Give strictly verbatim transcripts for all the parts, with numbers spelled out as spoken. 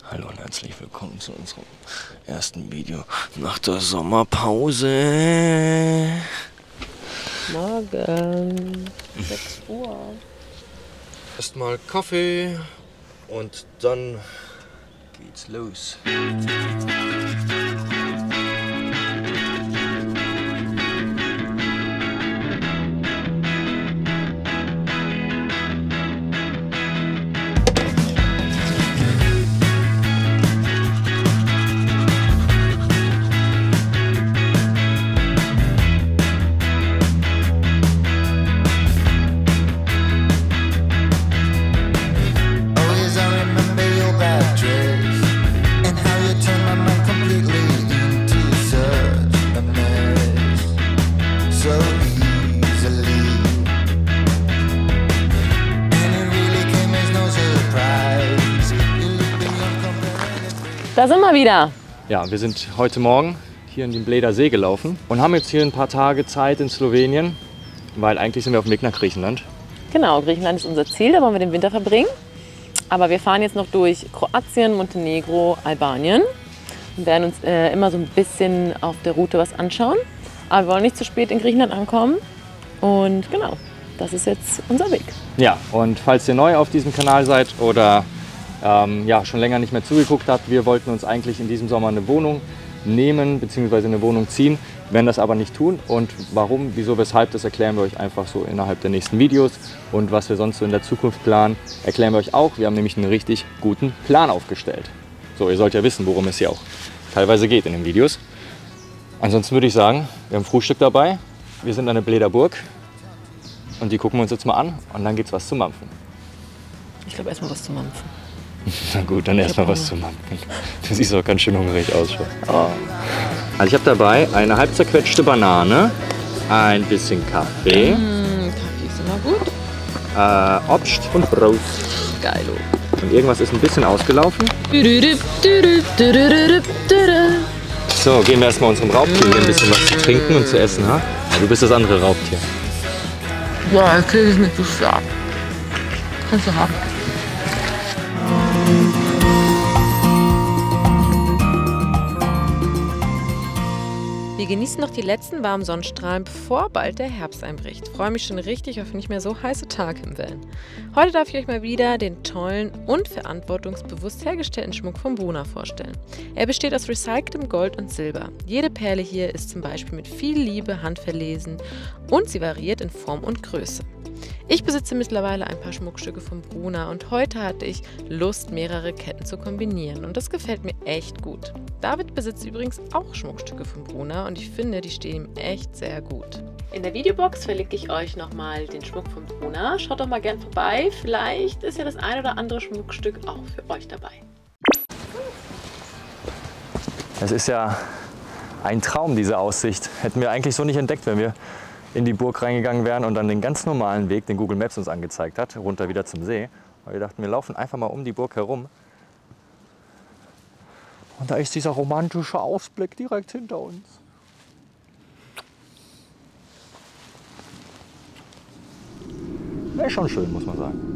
Hallo und herzlich willkommen zu unserem ersten Video nach der Sommerpause. Morgen, sechs Uhr. Erstmal Kaffee und dann geht's los. Da sind wir wieder. Ja, wir sind heute Morgen hier in den Bleder See gelaufen und haben jetzt hier ein paar Tage Zeit in Slowenien, weil eigentlich sind wir auf dem Weg nach Griechenland. Genau, Griechenland ist unser Ziel, da wollen wir den Winter verbringen. Aber wir fahren jetzt noch durch Kroatien, Montenegro, Albanien und werden uns äh, immer so ein bisschen auf der Route was anschauen. Aber wir wollen nicht zu spät in Griechenland ankommen. Und genau, das ist jetzt unser Weg. Ja, und falls ihr neu auf diesem Kanal seid oder ähm, ja, schon länger nicht mehr zugeguckt habt, wir wollten uns eigentlich in diesem Sommer eine Wohnung nehmen bzw. eine Wohnung ziehen, werden das aber nicht tun. Und warum, wieso, weshalb, das erklären wir euch einfach so innerhalb der nächsten Videos. Und was wir sonst so in der Zukunft planen, erklären wir euch auch. Wir haben nämlich einen richtig guten Plan aufgestellt. So, ihr sollt ja wissen, worum es hier auch teilweise geht in den Videos. Ansonsten würde ich sagen, wir haben Frühstück dabei, wir sind an der Bleder Burg und die gucken wir uns jetzt mal an und dann geht's was zu mampfen. Ich glaube erstmal was zu mampfen. Na gut, dann erstmal was zu mampfen. Du siehst auch ganz schön hungrig aus schon. Oh. Also ich habe dabei eine halb zerquetschte Banane, ein bisschen Kaffee, Mm, Kaffee ist immer gut. äh, Obst und Brot. Geilo. Und irgendwas ist ein bisschen ausgelaufen. So, geben wir erstmal unserem Raubtier hier ein bisschen was zu trinken und zu essen. Ha? Ja, du bist das andere Raubtier. Ja, das kriege ich nicht so stark. Kannst du haben. Wir genießen noch die letzten warmen Sonnenstrahlen, bevor bald der Herbst einbricht. Ich freue mich schon richtig auf nicht mehr so heiße Tage im Van. Heute darf ich euch mal wieder den tollen und verantwortungsbewusst hergestellten Schmuck von Bruna vorstellen. Er besteht aus recyceltem Gold und Silber. Jede Perle hier ist zum Beispiel mit viel Liebe handverlesen und sie variiert in Form und Größe. Ich besitze mittlerweile ein paar Schmuckstücke von Bruna und heute hatte ich Lust, mehrere Ketten zu kombinieren und das gefällt mir echt gut. David besitzt übrigens auch Schmuckstücke von Bruna und ich finde, die stehen ihm echt sehr gut. In der Videobox verlinke ich euch nochmal den Schmuck von Bruna. Schaut doch mal gern vorbei, vielleicht ist ja das ein oder andere Schmuckstück auch für euch dabei. Es ist ja ein Traum, diese Aussicht. Hätten wir eigentlich so nicht entdeckt, wenn wir in die Burg reingegangen wären und dann den ganz normalen Weg, den Google Maps uns angezeigt hat, runter wieder zum See. Weil wir dachten, wir laufen einfach mal um die Burg herum. Und da ist dieser romantische Ausblick direkt hinter uns. Wäre schon schön, muss man sagen.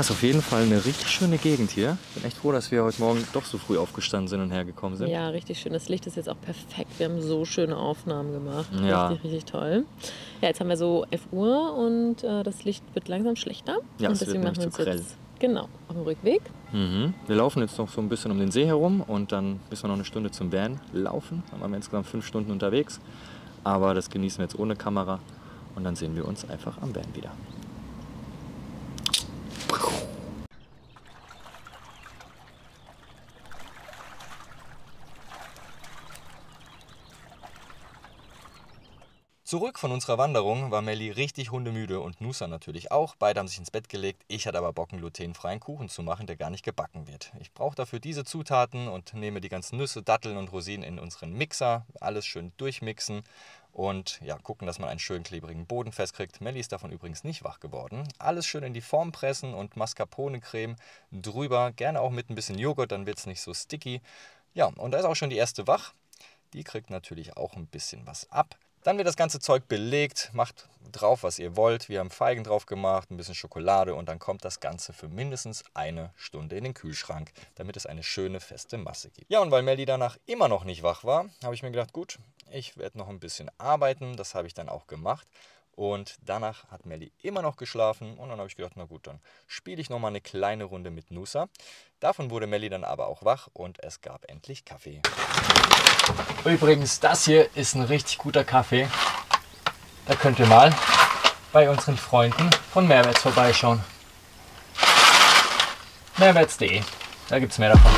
Ja, ist auf jeden Fall eine richtig schöne Gegend hier. Ich bin echt froh, dass wir heute Morgen doch so früh aufgestanden sind und hergekommen sind. Ja, richtig schön. Das Licht ist jetzt auch perfekt. Wir haben so schöne Aufnahmen gemacht. Ja. Richtig, richtig toll. Ja, jetzt haben wir so elf Uhr und äh, das Licht wird langsam schlechter. Ja, und es deswegen wird machen wir nämlich uns zu grell. jetzt genau auf dem Rückweg. Mhm. Wir laufen jetzt noch so ein bisschen um den See herum und dann müssen wir noch eine Stunde zum Van laufen. Dann waren wir insgesamt fünf Stunden unterwegs. Aber das genießen wir jetzt ohne Kamera und dann sehen wir uns einfach am Van wieder. Zurück von unserer Wanderung war Melli richtig hundemüde und Nusa natürlich auch. Beide haben sich ins Bett gelegt. Ich hatte aber Bock, einen glutenfreien Kuchen zu machen, der gar nicht gebacken wird. Ich brauche dafür diese Zutaten und nehme die ganzen Nüsse, Datteln und Rosinen in unseren Mixer. Alles schön durchmixen und ja, gucken, dass man einen schön klebrigen Boden festkriegt. Melli ist davon übrigens nicht wach geworden. Alles schön in die Form pressen und Mascarpone-Creme drüber. Gerne auch mit ein bisschen Joghurt, dann wird es nicht so sticky. Ja, und da ist auch schon die erste wach. Die kriegt natürlich auch ein bisschen was ab. Dann wird das ganze Zeug belegt, macht drauf, was ihr wollt. Wir haben Feigen drauf gemacht, ein bisschen Schokolade und dann kommt das Ganze für mindestens eine Stunde in den Kühlschrank, damit es eine schöne, feste Masse gibt. Ja, und weil Melli danach immer noch nicht wach war, habe ich mir gedacht, gut, ich werde noch ein bisschen arbeiten. Das habe ich dann auch gemacht. Und danach hat Melli immer noch geschlafen und dann habe ich gedacht, na gut, dann spiele ich noch mal eine kleine Runde mit Nusa. Davon wurde Melli dann aber auch wach und es gab endlich Kaffee. Übrigens, das hier ist ein richtig guter Kaffee. Da könnt ihr mal bei unseren Freunden von Mehrwerts vorbeischauen. Mehrwerts punkt de, da gibt es mehr davon.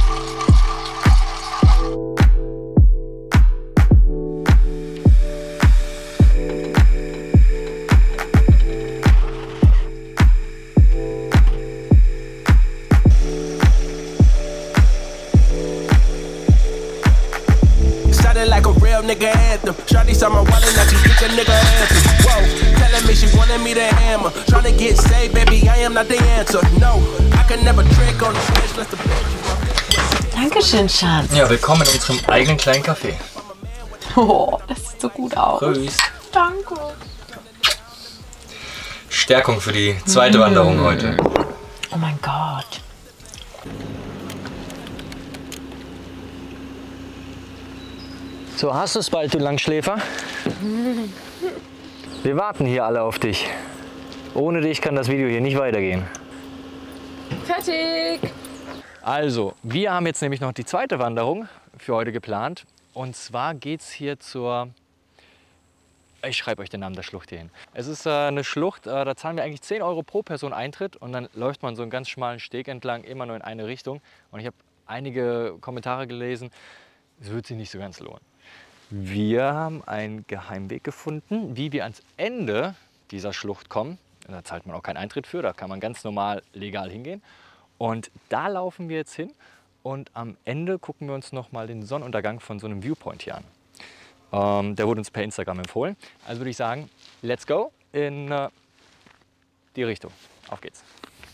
Nigga anthem. Shawty saw my wallet, now she think a nigga anthem. Whoa, telling me she wanted me to hammer. Trying to get saved, baby, I am not the answer. No, I can never trick on the switch, let's the bitch. Dankeschön, Schatz. Ja, willkommen in unserem eigenen kleinen Café. Oh, das sieht so gut aus. Grüß. Danke. Stärkung für die zweite mmh. Wanderung heute. Oh mein Gott. So, hast du es bald, du Langschläfer? Wir warten hier alle auf dich. Ohne dich kann das Video hier nicht weitergehen. Fertig! Also, wir haben jetzt nämlich noch die zweite Wanderung für heute geplant. Und zwar geht es hier zur... Ich schreibe euch den Namen der Schlucht hier hin. Es ist äh, eine Schlucht, äh, da zahlen wir eigentlich zehn Euro pro Person Eintritt. Und dann läuft man so einen ganz schmalen Steg entlang, immer nur in eine Richtung. Und ich habe einige Kommentare gelesen, es wird sich nicht so ganz lohnen. Wir haben einen Geheimweg gefunden, wie wir ans Ende dieser Schlucht kommen. Da zahlt man auch keinen Eintritt für, da kann man ganz normal legal hingehen. Und da laufen wir jetzt hin und am Ende gucken wir uns noch mal den Sonnenuntergang von so einem Viewpoint hier an. Ähm, der wurde uns per Instagram empfohlen. Also würde ich sagen, let's go in äh, die Richtung. Auf geht's.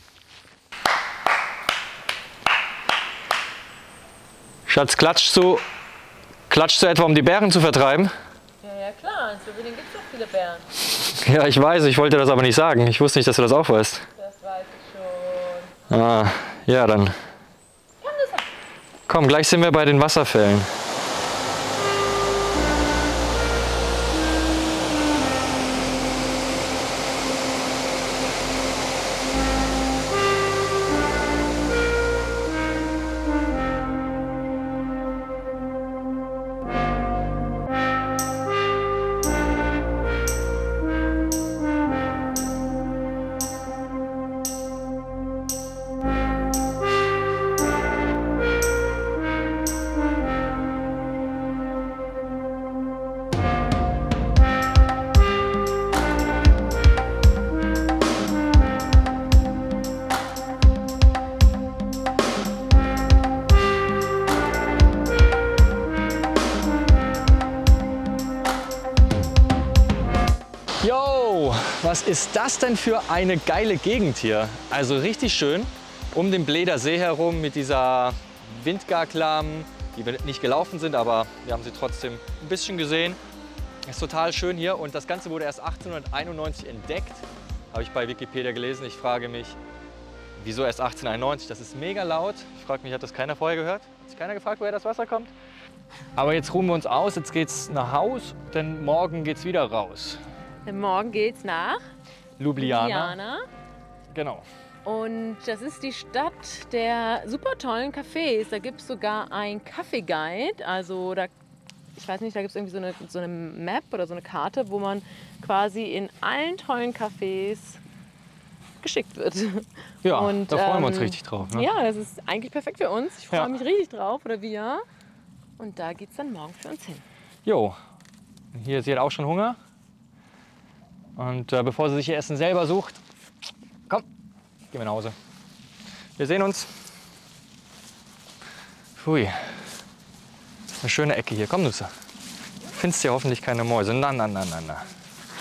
Schatz, klatschst du? Klatscht du etwa, um die Bären zu vertreiben? Ja, ja klar, in Slowenien gibt es doch viele Bären. Ja, ich weiß, ich wollte das aber nicht sagen. Ich wusste nicht, dass du das auch weißt. Das weiß ich schon. Ah, ja dann. Komm, gleich sind wir bei den Wasserfällen. Yo, was ist das denn für eine geile Gegend hier? Also richtig schön, um den Bleder See herum mit dieser Windgarklamm, die wir nicht gelaufen sind, aber wir haben sie trotzdem ein bisschen gesehen. Ist total schön hier und das Ganze wurde erst achtzehnhunderteinundneunzig entdeckt, habe ich bei Wikipedia gelesen. Ich frage mich, Wieso erst achtzehnhunderteinundneunzig? Das ist mega laut. Ich frage mich, hat das keiner vorher gehört? Hat sich keiner gefragt, woher das Wasser kommt? Aber jetzt ruhen wir uns aus, jetzt geht's nach Haus, denn morgen geht's wieder raus. Denn morgen geht's nach Ljubljana. Ljubljana. Genau. Und das ist die Stadt der super tollen Cafés. Da gibt es sogar ein Kaffee-Guide. Also da, ich weiß nicht, da gibt es irgendwie so eine, so eine Map oder so eine Karte, wo man quasi in allen tollen Cafés geschickt wird. Ja, und, da freuen ähm, wir uns richtig drauf. Ne? Ja, das ist eigentlich perfekt für uns. Ich freue Ja. mich richtig drauf, oder wir. Und da geht es dann morgen für uns hin. Jo, hier sie hat auch schon Hunger. Und äh, bevor sie sich ihr Essen selber sucht, komm, gehen wir nach Hause. Wir sehen uns. Hui, eine schöne Ecke hier. Komm, Nüsse. Findest hier hoffentlich keine Mäuse. Na, na, na, na, na.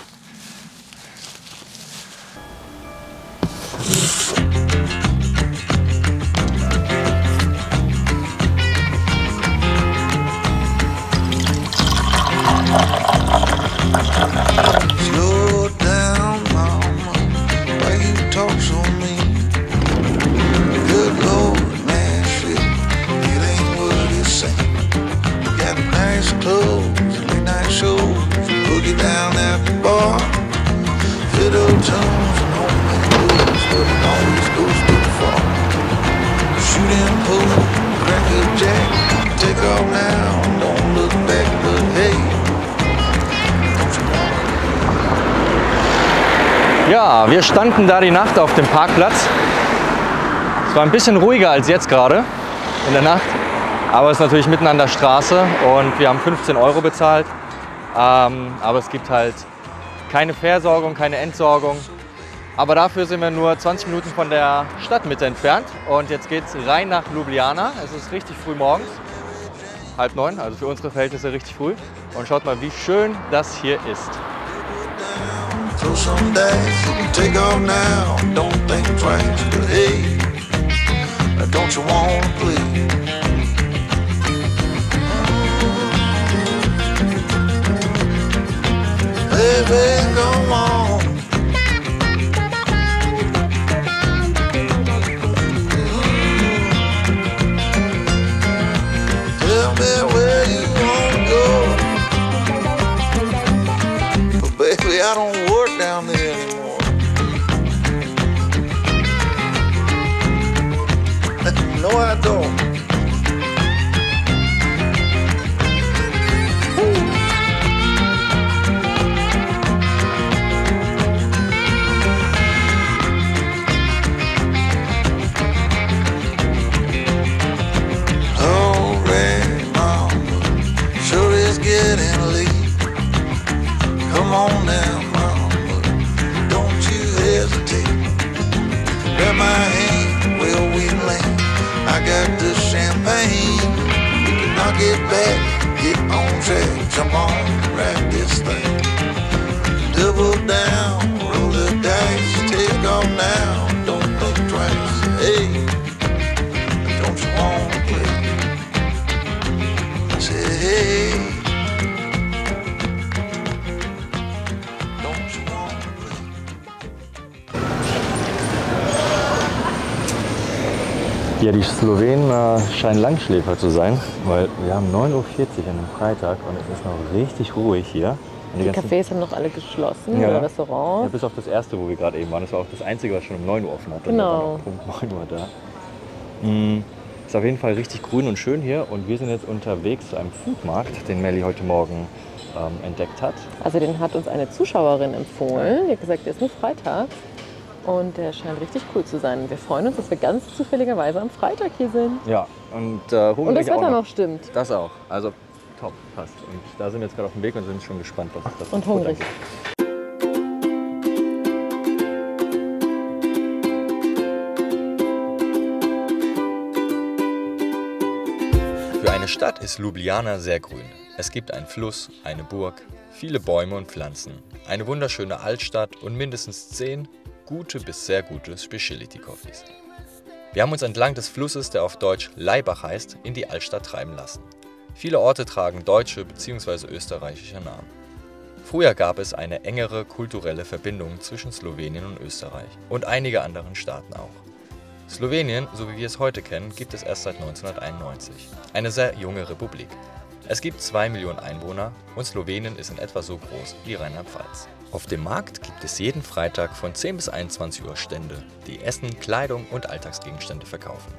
Slow down, mama, why you talk so mean? Good Lord, man, shit, it ain't what it seems. Got nice clothes, late night shows, boogie down at the bar. Fiddle tunes and homemade blues, but it always goes too far. Shooting pool, crack a jack, take off now, don't look back, but hey. Ja, wir standen da die Nacht auf dem Parkplatz. Es war ein bisschen ruhiger als jetzt gerade in der Nacht, aber es ist natürlich mitten an der Straße und wir haben fünfzehn Euro bezahlt. Ähm, aber es gibt halt keine Versorgung, keine Entsorgung. Aber dafür sind wir nur zwanzig Minuten von der Stadtmitte entfernt und jetzt geht es rein nach Ljubljana. Es ist richtig früh morgens, halb neun, also für unsere Verhältnisse richtig früh. Und schaut mal, wie schön das hier ist. Throw some dice, you can take off now. Don't think twice, but hey, don't you wanna play? Baby, come on. Tell me where you wanna go. But baby, I don't work down there anymore. No, I don't. Oh, Red Mama, sure is getting late. Come on now, mama, don't you hesitate. Grab my hand, well we land. I got the champagne. We can knock it back, get on track, jump on, ride this thing. Double down, roll the dice, take off now, don't think twice. Hey, don't you wanna play? Say hey. Ja, die Slowenen äh, scheinen Langschläfer zu sein, weil wir haben neun Uhr vierzig an einem Freitag und es ist noch richtig ruhig hier. Und Die ganzen- Cafés haben noch alle geschlossen, Ja. oder Ja, Restaurants. bis auf das erste, wo wir gerade eben waren. Das war auch das einzige, was schon um neun Uhr offen hat. Genau. Und wir waren auch Punkt neun Uhr da. Mm, ist auf jeden Fall richtig grün und schön hier und wir sind jetzt unterwegs zu einem Foodmarkt, den Melli heute Morgen ähm, entdeckt hat. Also den hat uns eine Zuschauerin empfohlen. Die hat gesagt, der ist nur freitags. Und der scheint richtig cool zu sein. Wir freuen uns, dass wir ganz zufälligerweise am Freitag hier sind. Ja, und äh, hungrig Und das auch Wetter noch. noch stimmt. Das auch. Also top, passt. Und da sind wir jetzt gerade auf dem Weg und sind schon gespannt, was das Und für Futter hungrig. gibt. Für eine Stadt ist Ljubljana sehr grün. Es gibt einen Fluss, eine Burg, viele Bäume und Pflanzen, eine wunderschöne Altstadt und mindestens zehn gute bis sehr gute Specialty-Coffees. Wir haben uns entlang des Flusses, der auf Deutsch Laibach heißt, in die Altstadt treiben lassen. Viele Orte tragen deutsche bzw. österreichische Namen. Früher gab es eine engere kulturelle Verbindung zwischen Slowenien und Österreich und einige anderen Staaten auch. Slowenien, so wie wir es heute kennen, gibt es erst seit neunzehnhunderteinundneunzig. Eine sehr junge Republik. Es gibt zwei Millionen Einwohner und Slowenien ist in etwa so groß wie Rheinland-Pfalz. Auf dem Markt gibt es jeden Freitag von zehn bis einundzwanzig Uhr Stände, die Essen, Kleidung und Alltagsgegenstände verkaufen.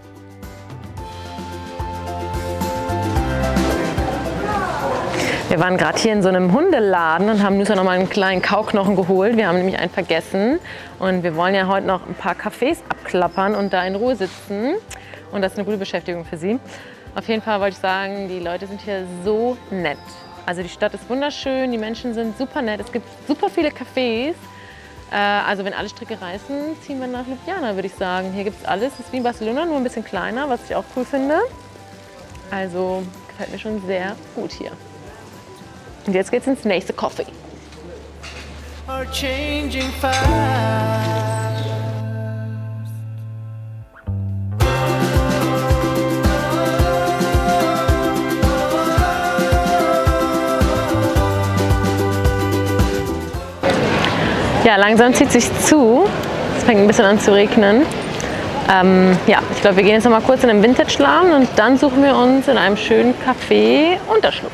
Wir waren gerade hier in so einem Hundeladen und haben uns noch mal einen kleinen Kauknochen geholt. Wir haben nämlich einen vergessen und wir wollen ja heute noch ein paar Cafés abklappern und da in Ruhe sitzen. Und das ist eine gute Beschäftigung für Sie. Auf jeden Fall wollte ich sagen, die Leute sind hier so nett. Also die Stadt ist wunderschön, die Menschen sind super nett. Es gibt super viele Cafés. Also wenn alle Stricke reißen, ziehen wir nach Ljubljana, würde ich sagen. Hier gibt es alles. Es ist wie in Barcelona, nur ein bisschen kleiner, was ich auch cool finde. Also gefällt mir schon sehr gut hier. Und jetzt geht's ins nächste Coffee. Are changing fast. Ja, langsam zieht sich zu. Es fängt ein bisschen an zu regnen. Ähm, ja, ich glaube, wir gehen jetzt noch mal kurz in den Vintage-Laden und dann suchen wir uns in einem schönen Café Unterschlupf.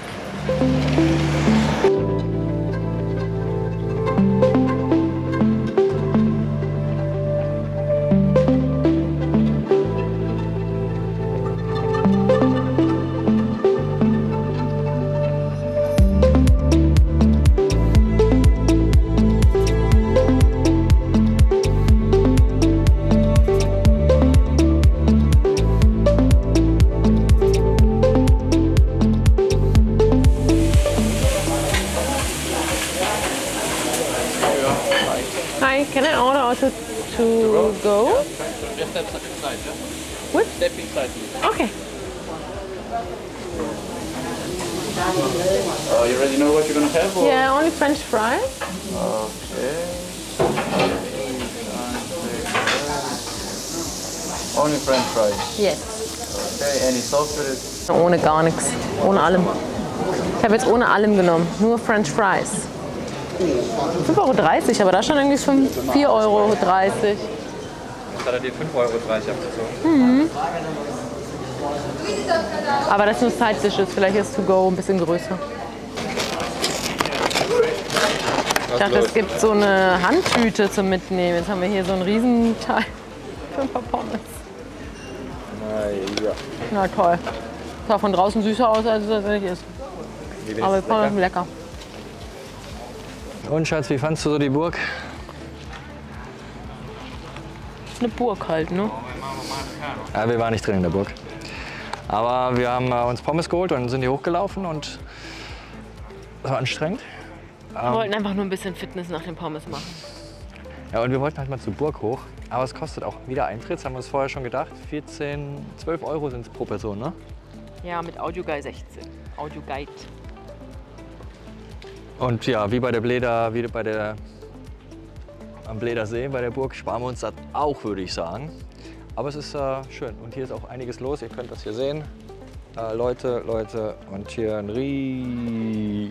Hi, can I order also to go? Just step inside, yeah? What? Step inside, please. Okay. Uh, you already know what you're gonna have? Or? Yeah, only French fries. Okay. Only French fries. Yes. Okay, any sauce with it? Ohne gar nichts. Ohne allem. Ich habe jetzt ohne allem genommen. Nur French Fries. fünf Euro dreißig, aber da stand eigentlich vier Euro dreißig. Das hat er dir fünf Euro dreißig abgezogen. Mhm. Aber das ist nur Side Dishes, vielleicht ist To Go ein bisschen größer. Ich dachte, es gibt so eine Handtüte zum Mitnehmen. Jetzt haben wir hier so einen Riesenteil für ein paar Pommes. Na ja. Na toll. Sah von draußen süßer aus, als es tatsächlich ist. Aber lecker. lecker. Und Schatz, wie fandst du so die Burg? Eine Burg halt, ne? Ja, wir waren nicht drin in der Burg. Aber wir haben äh, uns Pommes geholt und sind hier hochgelaufen und das war anstrengend. Wir ähm, wollten einfach nur ein bisschen Fitness nach den Pommes machen. Ja, und wir wollten halt mal zur Burg hoch. Aber es kostet auch wieder Eintritt, das haben wir uns vorher schon gedacht. vierzehn, zwölf Euro sind es pro Person, ne? Ja, mit Audioguide sechzehn. Audioguide. Und ja, wie bei der Bleda, wie bei der am Bleder See, bei der Burg, sparen wir uns das auch, würde ich sagen. Aber es ist äh, schön und hier ist auch einiges los. Ihr könnt das hier sehen. Äh, Leute, Leute und hier ein Rie...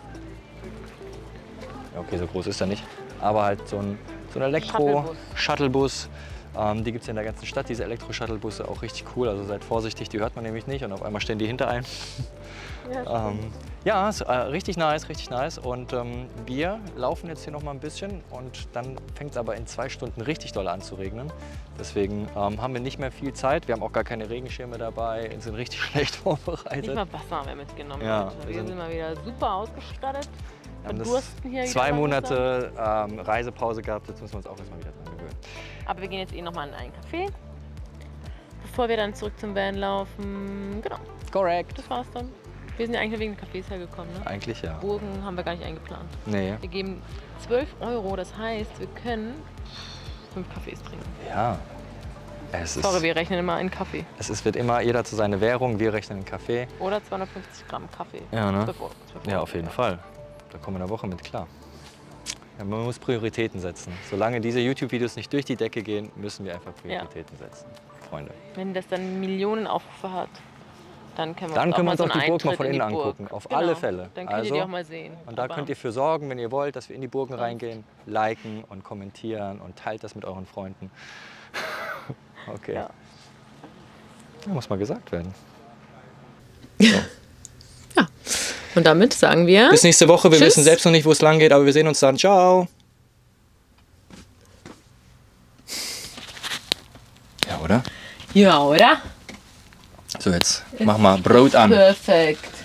Ja, okay, so groß ist er nicht. Aber halt so ein, so ein Elektro-Shuttlebus. Ähm, die gibt es in der ganzen Stadt, diese Elektro-Shuttlebusse, auch richtig cool. Also seid vorsichtig, die hört man nämlich nicht und auf einmal stehen die hinter einem. Ja, ähm, ja ist, äh, richtig nice, richtig nice. Und ähm, wir laufen jetzt hier noch mal ein bisschen und dann fängt es aber in zwei Stunden richtig doll an zu regnen. Deswegen ähm, haben wir nicht mehr viel Zeit. Wir haben auch gar keine Regenschirme dabei, sind richtig schlecht vorbereitet. Nicht mal Wasser haben wir mitgenommen. Ja, wir, wir sind mal wieder super ausgestattet. Wir haben das hier zwei Monate ähm, Reisepause gehabt, jetzt müssen wir uns auch erstmal wieder dran gewöhnen. Aber wir gehen jetzt eh noch mal in einen Café, bevor wir dann zurück zum Van laufen. Genau. Korrekt. Das war's dann. Wir sind ja eigentlich nur wegen den Cafés hergekommen, ne? Eigentlich ja. Burgen haben wir gar nicht eingeplant. Nee. Wir geben zwölf Euro, das heißt, wir können fünf Cafés trinken. Ja. Es Sorry, ist, wir rechnen immer in Kaffee. Es ist, wird immer jeder zu seiner Währung, wir rechnen in Kaffee. Oder zweihundertfünfzig Gramm Kaffee. Ja, ne? zwölf Euro, zwölf Euro. Ja, auf jeden Fall. Da kommen wir in der Woche mit klar. Ja, man muss Prioritäten setzen. Solange diese YouTube-Videos nicht durch die Decke gehen, müssen wir einfach Prioritäten ja. setzen. Freunde. Wenn das dann Millionen Aufrufe hat, dann können wir dann uns können auch, wir uns mal auch die Burg mal von in innen Burg. angucken. Auf genau. alle Fälle. Dann könnt also, ihr die auch mal sehen. Und da Aber könnt ihr für sorgen, wenn ihr wollt, dass wir in die Burgen reingehen, liken und kommentieren und teilt das mit euren Freunden. Okay. Ja. Ja, muss mal gesagt werden. Ja. Und damit sagen wir Bis nächste Woche. Wir Tschüss. wissen selbst noch nicht, wo es lang geht, aber wir sehen uns dann. Ciao. Ja, oder? Ja, oder? So, jetzt mach mal Brot an. Perfekt.